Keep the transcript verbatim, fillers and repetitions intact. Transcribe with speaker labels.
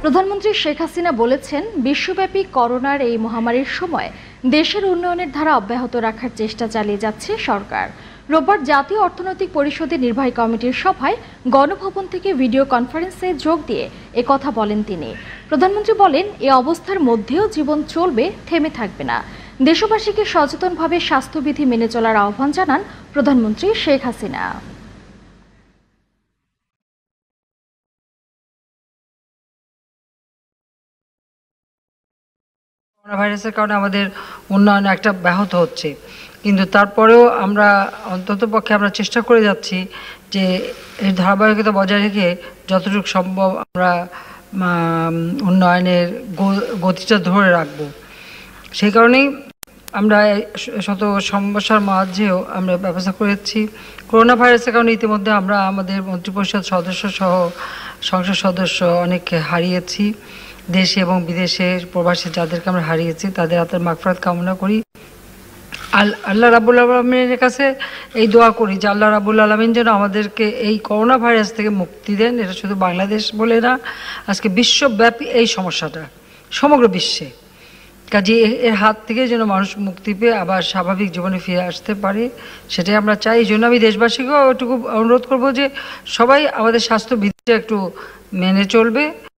Speaker 1: প্রধানমন্ত্রী শেখ হাসিনা বলেছেন, বিশ্বব্যাপী করোনার এই মহামারীর সময় দেশের উন্নয়নের ধারা অব্যাহত রাখার চেষ্টা চালিয়ে যাচ্ছে সরকার। রোববার জাতীয় অর্থনৈতিক পরিষদের নির্বাহী কমিটির সভায় গণভবন থেকে ভিডিও কনফারেন্সে যোগ দিয়ে একথা বলেন তিনি। প্রধানমন্ত্রী বলেন, এ অবস্থার মধ্যেও জীবন চলবে, থেমে থাকবে না। দেশবাসীকে সচেতনভাবে স্বাস্থ্যবিধি মেনে চলার আহ্বান জানান প্রধানমন্ত্রী শেখ হাসিনা।
Speaker 2: করোনা ভাইরাসের কারণে আমাদের উন্নয়ন একটা ব্যাহত হচ্ছে, কিন্তু তারপরেও আমরা অন্ততপক্ষে আমরা চেষ্টা করে যাচ্ছি যে এর ধারাবাহিকতা বজায় রেখে যতটুকু সম্ভব আমরা উন্নয়নের গতিটা ধরে রাখব। সেই কারণেই আমরা শত সমস্যার মাঝেও আমরা ব্যবস্থা করেছি। করোনা ভাইরাসের কারণে ইতিমধ্যে আমরা আমাদের মন্ত্রিপরিষদ সদস্য সহ সংসদ সদস্য অনেককে হারিয়েছি। দেশে এবং বিদেশের প্রবাসী যাদেরকে আমরা হারিয়েছি তাদের হাতের মাগফিরাত কামনা করি। আল্লাহ রাব্বুল আলামিনের কাছে এই দোয়া করি যে আল্লাহ রাব্বুল আলামিন যেন আমাদেরকে এই করোনা ভাইরাস থেকে মুক্তি দেন। এটা শুধু বাংলাদেশ বলে না, আজকে বিশ্বব্যাপী এই সমস্যাটা সমগ্র বিশ্বে। কাজে এর হাত থেকে যেন মানুষ মুক্তি পেয়ে আবার স্বাভাবিক জীবনে ফিরে আসতে পারে, সেটাই আমরা চাই। এই জন্য আমি দেশবাসীকেও একটু অনুরোধ করবো যে সবাই আমাদের স্বাস্থ্যবিধিটা একটু মেনে চলবে।